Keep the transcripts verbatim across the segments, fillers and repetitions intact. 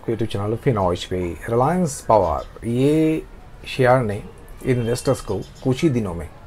आपके YouTube channel फिनॉइश पे। रिलायंस पावर ये शेयर ने इन्वेस्टर्स को कुछ ही दिनों में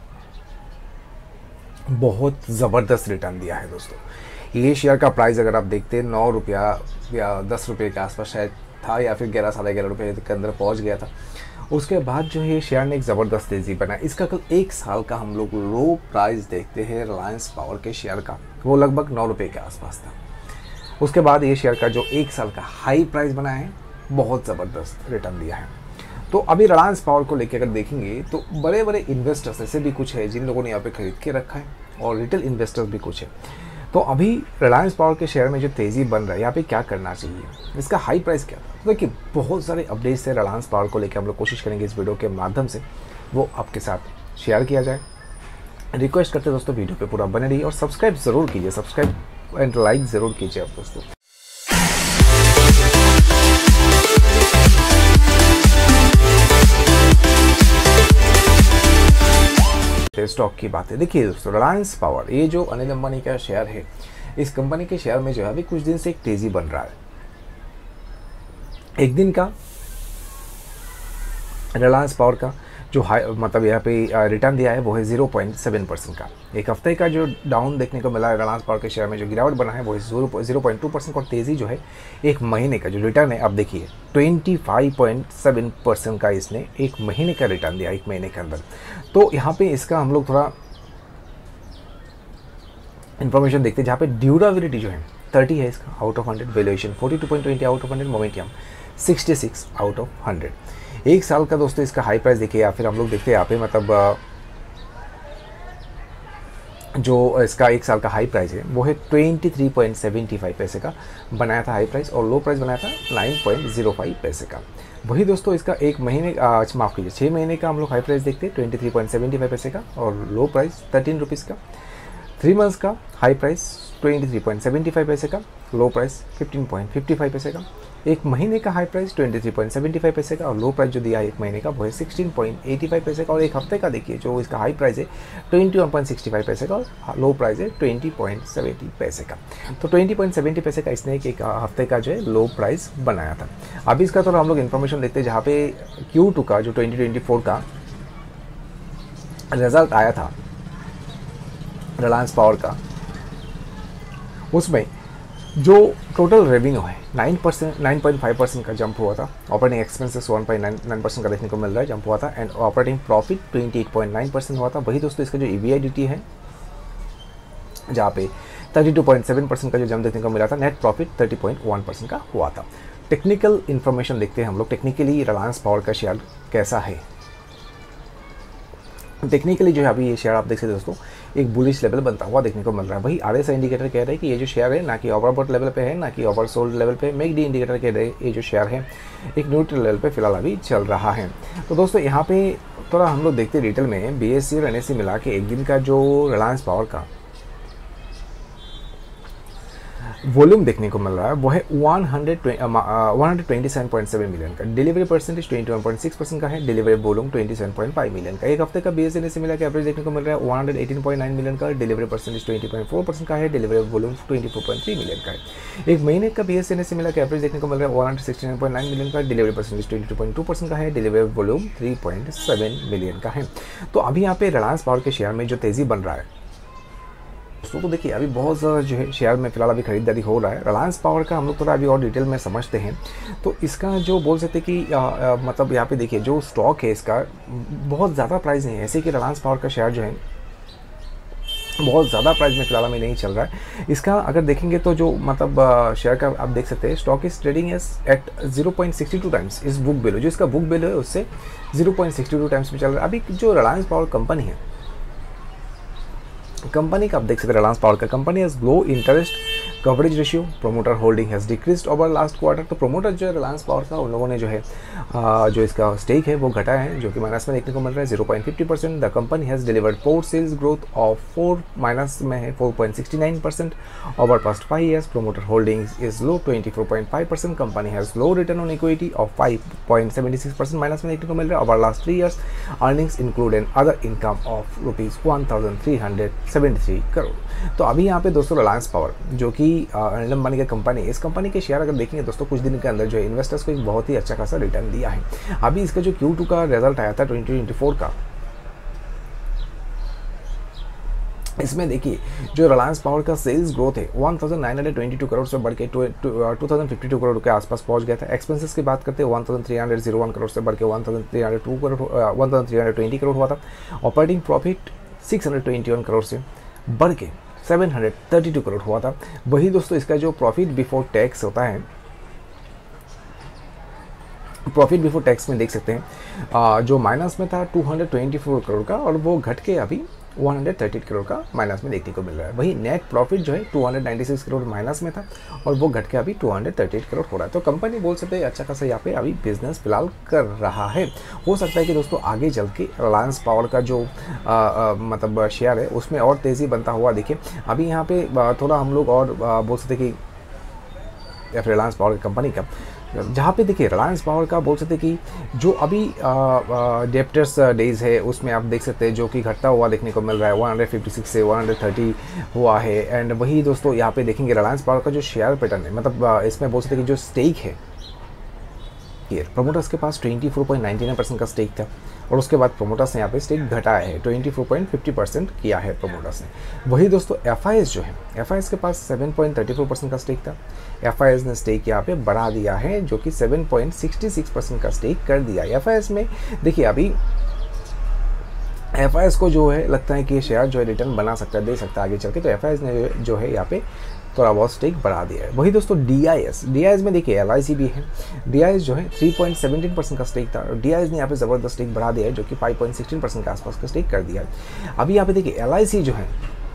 बहुत ज़बरदस्त रिटर्न दिया है दोस्तों। ये शेयर का प्राइस अगर आप देखते हैं नौ रुपया या दस रुपये के आसपास शायद था, या फिर ग्यारह साढ़े ग्यारह रुपये के अंदर पहुंच गया था। उसके बाद जो है शेयर ने एक ज़बरदस्त तेज़ी बनाई। इसका कल एक साल का हम लोग लो प्राइस देखते हैं रिलायंस पावर के शेयर का, वो लगभग नौ रुपये के आसपास था। उसके बाद ये शेयर का जो एक साल का हाई प्राइस बना है, बहुत ज़बरदस्त रिटर्न दिया है। तो अभी रिलायंस पावर को लेकर अगर देखेंगे तो बड़े बड़े इन्वेस्टर्स ऐसे भी कुछ है जिन लोगों ने यहाँ पे खरीद के रखा है, और रिटेल इन्वेस्टर्स भी कुछ है। तो अभी रिलायंस पावर के शेयर में जो तेज़ी बन रहा है, यहाँ पे क्या करना चाहिए, इसका हाई प्राइस क्या था। तो देखिए बहुत सारे अपडेट्स है रिलायंस पावर को लेकर, हम लोग कोशिश करेंगे इस वीडियो के माध्यम से वो आपके साथ शेयर किया जाए। रिक्वेस्ट करते दोस्तों वीडियो पे पूरा बने रहिए और सब्सक्राइब ज़रूर कीजिए, सब्सक्राइब एंड लाइक ज़रूर कीजिए आप दोस्तों। स्टॉक की बात है, देखिए दोस्तों रिलायंस पावर ये जो अनिल अंबानी का शेयर है, इस कंपनी के शेयर में जो है अभी कुछ दिन से एक तेजी बन रहा है। एक दिन का रिलायंस पावर का जो हाई मतलब यहाँ पे रिटर्न दिया है वो है ज़ीरो पॉइंट सेवन परसेंट का। एक हफ्ते का जो डाउन देखने को मिला है रिलायंस पावर के शेयर में, जो गिरावट बना है वो है ज़ीरो पॉइंट टू परसेंट। और तेज़ी जो है एक महीने का जो रिटर्न है आप देखिए पच्चीस पॉइंट सात परसेंट का इसने एक महीने का रिटर्न दिया, एक महीने के अंदर। तो यहाँ पे इसका हम लोग थोड़ा इन्फॉर्मेशन देखते हैं, जहाँ पे ड्यूरेबिलिटी जो है तीस है इसका आउट ऑफ हंड्रेड, वैल्यूएशन बयालीस पॉइंट दो शून्य आउट ऑफ हंड्रेड, मोमेंटम छियासठ आउट ऑफ हंड्रेड। एक साल का दोस्तों इसका हाई प्राइस देखिए, या फिर हम लोग देखते हैं यहाँ पे मतलब जो इसका एक साल का हाई प्राइस है वो है तेईस पॉइंट सात पाँच पैसे का बनाया था हाई प्राइस, और लो प्राइस बनाया था नौ पॉइंट ज़ीरो पाँच पैसे का। वही दोस्तों इसका एक महीने माफ़ कीजिए छः महीने का हम लोग हाई प्राइस देखते हैं तेईस पॉइंट सात पाँच पैसे का, और लो प्राइस तेरह रुपीज़ का। थ्री मंथ्स का हाई प्राइस तेईस पॉइंट सात पाँच पैसे का, लो प्राइस पंद्रह पॉइंट पचपन पैसे का। एक महीने का हाई प्राइस तेईस पॉइंट सात पाँच पैसे का, और लो प्राइस जो दिया है एक महीने का वो है सोलह पॉइंट पचासी पैसे का। और एक हफ्ते का देखिए जो इसका हाई प्राइस है इक्कीस पॉइंट पैंसठ पैसे का, और लो प्राइस है बीस पॉइंट सत्तर पैसे का। तो बीस पॉइंट सत्तर पैसे का इसने एक हफ्ते का जो है लो प्राइस बनाया था। अभी इसका थोड़ा हम लोग इन्फॉर्मेशन देखते हैं, जहाँ पे क्यू टू का जो ट्वेंटी ट्वेंटी फोर का रिजल्ट आया था रिलायंस पावर का, उसमें जो टोटल रेवेन्यू है nine percent nine point five percent का जंप हुआ था। Operating expenses one point nine percent का देखने को मिल रहा है जंप हुआ था, एंड ऑपरेटिंग प्रॉफिट अट्ठाईस पॉइंट नौ परसेंट हुआ था। वही दोस्तों इसका जो ईबीआईडीटी है जहाँ पे बत्तीस पॉइंट सात परसेंट का जो जंप देखने को मिला था, नेट प्रॉफिट तीस पॉइंट एक परसेंट का हुआ था। टेक्निकल इन्फॉर्मेशन देखते हैं हम लोग, टेक्निकली रिलायंस पावर का शेयर कैसा है। टेक्निकली जो है अभी ये शेयर आप देख सकते दोस्तों एक बुलिश लेवल बनता हुआ देखने को मिल रहा है। वही आरएसआई इंडिकेटर कह रहे हैं कि ये जो शेयर है ना कि ओवरबॉट लेवल पे है, ना कि ओवरसोल्ड लेवल पे। मैकडी इंडिकेटर कह रहे हैं ये जो शेयर है एक न्यूट्रल लेवल पे फिलहाल अभी चल रहा है। तो दोस्तों यहाँ पे थोड़ा हम लोग देखते हैं डिटेल में बीएससी और एनएससी मिला के एक दिन का जो रिलायंस पावर का वॉल्यूम देखने को मिल रहा है वो है one hundred twenty seven point seven million का। डिलीवरी परसेंटेज इक्कीस पॉइंट छह परसेंट का है, डिलीवरी वॉल्यूम सत्ताईस पॉइंट पाँच मिलियन का। एक हफ्ते का बीएससी से मिला के एवरेज देखने को मिल रहा है one hundred eighteen point nine million का, डिलीवरी परसेंटेज बीस पॉइंट चार परसेंट का है, डिलीवरी वॉल्यूम चौबीस पॉइंट तीन मिलियन का है। एक महीने का बीएससी से मिला के एवरेज देखने को मिल रहा है one hundred sixty nine point nine million का, डिलीवरी परसेंटेज बाईस पॉइंट दो परसेंट का है, डिलीवरी वॉल्यूम तीन पॉइंट सात मिलियन का है। तो अभी यहाँ पे रिलायंस पावर के शेयर में जो तेज़ी बन रहा है दोस्तों, तो देखिए अभी बहुत ज़्यादा जो है शेयर में फिलहाल अभी खरीदारी हो रहा है। रिलायंस पावर का हम लोग थोड़ा अभी और डिटेल में समझते हैं। तो इसका जो बोल सकते हैं कि आ, आ, मतलब यहाँ पे देखिए जो स्टॉक है इसका बहुत ज़्यादा प्राइस नहीं है, ऐसे कि रिलायंस पावर का शेयर जो है बहुत ज़्यादा प्राइस में फिलहाल में नहीं चल रहा है। इसका अगर देखेंगे तो जो मतलब शेयर का आप देख सकते हैं stock is trading at zero point six two times its book value, जो इसका बुक वैल्यू है उससे zero point six two times में चल रहा है। अभी जो रिलायंस पावर कंपनी है, कंपनी का आप देख सकते हैं रिलायंस पावर का company has low interest coverage ratio, promoter holding has decreased over last quarter. तो प्रोमोटर जो है रिलायंस पावर का उन लोगों ने जो है आ, जो इसका स्टेक है वो घटाया है, जो कि माइनस में देखने को मिल रहा है zero point fifty percent. The company has delivered poor sales growth of four minus में है four point sixty nine percent over past five years. Promoter holding is low twenty four point five percent. Company has low return on equity of five point seventy six percent minus में देखने को मिल रहा है over last three years. Earnings include an other income of rupees one thousand three hundred seventy three crore. तो अभी यहाँ पे दोस्तों रिलायंस पावर जो कि इंडियन अंबानी की कंपनी, इस कंपनी के शेयर अगर देखेंगे दोस्तों कुछ दिन के अंदर जो है इन्वेस्टर्स को एक बहुत ही अच्छा खासा रिटर्न दिया है। अभी इसका जो क्यू टू का रिजल्ट आया था ट्वेंटी ट्वेंटी फोर का, इसमें देखिए जो रिलायंस पावर का सेल्स ग्रोथ है one thousand nine hundred twenty two crore से बढ़ के two thousand fifty two crore के आसपास पहुंच गया था। एक्सपेंसेस की बात करते हैं one thousand three hundred zero one crore से बढ़ के one thousand three hundred two crore one thousand three hundred twenty crore हुआ था। Operating profit six hundred twenty one crore से बढ़ के seven hundred thirty two crore हुआ था। वही दोस्तों इसका जो प्रॉफिट बिफोर टैक्स होता है, प्रॉफिट बिफोर टैक्स में देख सकते हैं जो माइनस में था two hundred twenty four crore का, और वो घट के अभी वन हंड्रेड थर्टी करोड़ का माइनस में देखने को मिल रहा है। वही नेट प्रॉफिट जो है two hundred ninety six crore minus में था और वो घट के अभी two hundred thirty eight crore हो रहा है। तो कंपनी बोल सकते हैं अच्छा खासा यहाँ पे अभी बिजनेस फिलहाल कर रहा है। हो सकता है कि दोस्तों आगे चल के रिलायंस पावर का जो आ, आ, मतलब शेयर है उसमें और तेज़ी बनता हुआ दिखे। अभी यहाँ पे थोड़ा हम लोग और बोल सकते कि रिलायंस पावर कंपनी का, जहाँ पे देखिए रिलायंस पावर का बोल सकते कि जो अभी डेप्टर्स डेज है उसमें आप देख सकते हैं जो कि घटता हुआ देखने को मिल रहा है, वन हंड्रेड फिफ्टी सिक्स से वन हंड्रेड थर्टी हुआ है। एंड वही दोस्तों यहाँ पे देखेंगे रिलायंस पावर का जो शेयर पैटर्न है, मतलब इसमें बोल सकते कि जो स्टेक है प्रमोटर्स के पास twenty four point ninety nine percent का स्टेक था और उसके बाद प्रोमोटर्स ने यहाँ पे स्टेक घटाया है, twenty four point fifty percent किया है प्रोमोटर्स ने। वही दोस्तों एफ आई एस जो है, एफ आई एस के पास seven point thirty four percent का स्टेक था, एफ आई एस ने स्टेक यहाँ पे बढ़ा दिया है जो कि seven point sixty six percent का स्टेक कर दिया है। एफ आई एस में देखिए अभी एफ आई एस को जो है लगता है कि शेयर जो है रिटर्न बना सकता है, दे सकता है आगे चल के, तो एफ आई एस ने जो है यहाँ पे थोड़ा बहुत स्टेक बढ़ा दिया है। वही दोस्तों D I S, D I S में देखिए एल आई सी भी है, डी आई एस जो है थ्री पॉइंट सेवनटीन परसेंट का स्टेक था और डी आई एस ने यहाँ पे ज़बरदस्त स्टेक बढ़ा दिया है जो कि फाइव पॉइंट सिक्सटीन परसेंट के आसपास का स्टेक कर दिया है। अभी यहाँ पे देखिए एल आई सी जो है,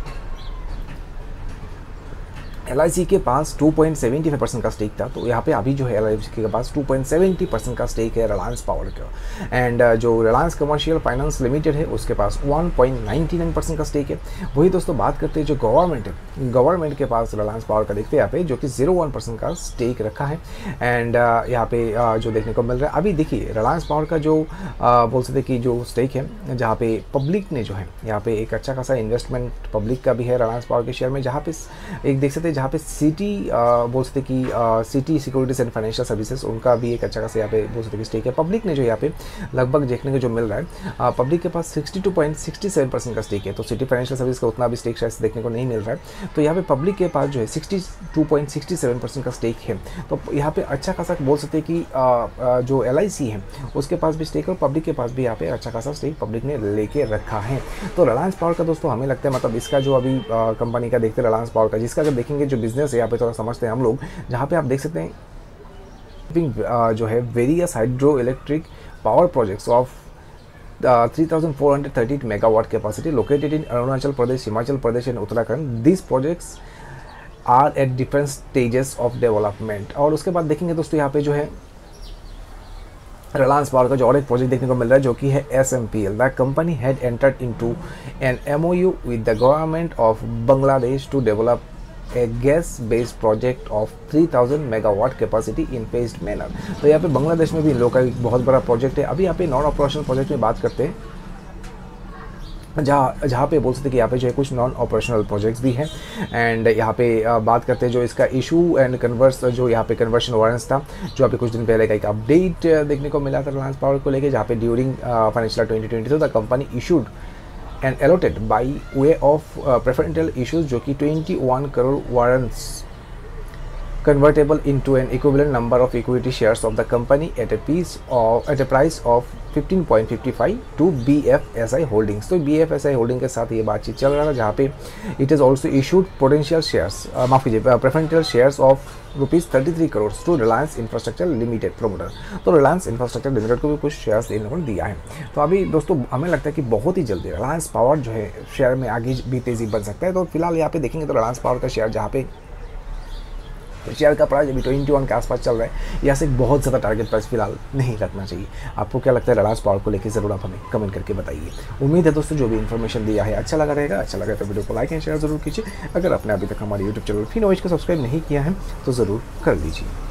एल आई सी के पास two point seventy five percent का स्टेक था, तो यहाँ पे अभी जो है एल आई सी के पास टू पॉइंट सेवेंटी परसेंट का स्टेक है रिलायंस पावर का। एंड जो रिलायंस कमर्शियल फाइनेंस लिमिटेड है उसके पास one point ninety nine percent का स्टेक है। वही दोस्तों बात करते हैं जो गवर्नमेंट है, गवर्नमेंट के पास रिलायंस पावर का देखते हैं यहाँ पे जो कि जीरो वन परसेंट का स्टेक रखा है। एंड uh, यहाँ पे uh, जो देखने को मिल रहा है अभी देखिए रिलायंस पावर का जो uh, बोल सकते कि जो स्टेक है, जहाँ पे पब्लिक ने जो है यहाँ पे एक अच्छा खासा इन्वेस्टमेंट पब्लिक का भी है रिलायंस पावर के शेयर में, जहाँ पे एक देख सकते हैं जहाँ पे सिटी बोल सकते कि Citi securities and financial services उनका भी एक अच्छा खासा यहाँ पे बोल सकते कि स्टेक है। पब्लिक ने जो यहाँ पे लगभग देखने को जो मिल रहा है, पब्लिक के पास sixty two point sixty seven percent का स्टेक है, तो सिटी फाइनेंशियल सर्विस का उतना भी स्टेक शायद देखने को नहीं मिल रहा है। तो यहाँ पे पब्लिक के पास जो है sixty two point sixty seven percent का स्टेक है, तो यहाँ पे अच्छा खासा बोल सकते कि जो एल आई सी है उसके पास भी स्टेक और पब्लिक के पास भी यहाँ पे अच्छा खासा स्टेक पब्लिक ने लेके रखा है। तो रिलायंस पावर का दोस्तों हमें लगता है मतलब इसका जो अभी कंपनी का देखते हैं रिलायंस पावर का, जिसका अगर देखेंगे जो बिजनेस है यहाँ पे थोड़ा समझते हैं हम लोग, जहाँ पे आप देख सकते हैं जो है various hydro electric power projects of three thousand four hundred thirty megawatt capacity located in Arunachal Pradesh, Himachal Pradesh and Uttarakhand. This projects are at different stages of development. और उसके बाद देखेंगे दोस्तों यहाँ पे जो है रिलायंस पावर का जो और एक प्रोजेक्ट देखने को मिल रहा है जो कि है S M P L. The company had entered into an M O U with the government of Bangladesh to develop a gas based project of three thousand megawatt capacity in phased manner. तो यहाँ पे बांग्लादेश में भी इन लोगों का एक बहुत बड़ा प्रोजेक्ट है। अभी यहाँ पे नॉन ऑपरेशनल प्रोजेक्ट में बात करते हैं, जहाँ जहाँ पे बोल सकते कि यहाँ पे जो है कुछ नॉन ऑपरेशनल प्रोजेक्ट्स भी हैं। एंड यहाँ पे बात करते हैं जो इसका इशू एंड कन्वर्स जो यहाँ पे कन्वर्शन वारंट्स था, जो अभी कुछ दिन पहले का एक अपडेट देखने को मिला था रिलायंस पावर को लेके, जहाँ पे during financial twenty twenty two the company issued and allotted by way of uh, preferential issues जो कि twenty one crore warrants convertible into an equivalent number of equity shares of the company at a piece of at a price of fifteen point fifty five to B F S I Holdings। तो B F S I Holding के साथ ये बातचीत चल रहा था, जहाँ पे it is also issued potential shares uh, माफ कीजिए preferential shares of rupees thirty three crore to Reliance infrastructure limited promoter. तो रिलायंस इंफ्रास्ट्रक्चर लिमिटेड को भी कुछ शेयर्स देने को दिया है। तो अभी दोस्तों हमें लगता है कि बहुत ही जल्दी रिलायंस पावर जो है शेयर में आगे भी तेज़ी बन सकता है। तो फिलहाल यहाँ पे देखेंगे तो रिलायंस पावर का शेयर जहाँ पे शेयर का प्राइस अभी ट्वेंटी वन के आसपास चल रहा है, यहाँ से बहुत ज़्यादा टारगेट प्राइस फिलहाल नहीं रखना चाहिए। आपको क्या लगता है रिलायंस पावर को लेकर ज़रूर आप हमें कमेंट करके बताइए। उम्मीद है दोस्तों जो भी इन्फॉर्मेशन दिया है अच्छा लगा रहेगा। अच्छा लगा तो वीडियो को लाइक एंड शेयर जरूर कीजिए। अगर आपने अभी तक हमारे यूट्यूब चैनल फिनोवेज को सब्सक्राइब नहीं किया है तो ज़रूर कर लीजिए।